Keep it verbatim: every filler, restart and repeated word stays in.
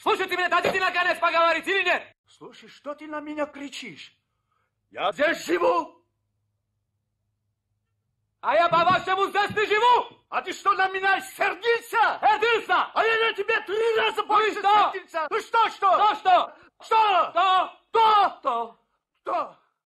Слушай, ты меня дадите наконец поговорить или нет? Слушай, что ты на меня кричишь? Я здесь живу. А я по-вашему здесь не живу. А ты что, на меня сердился? Сердился. А я на тебя три раза больше что? сердился. Ну что, что? Что, что? Что? Что? Что? Что? Что?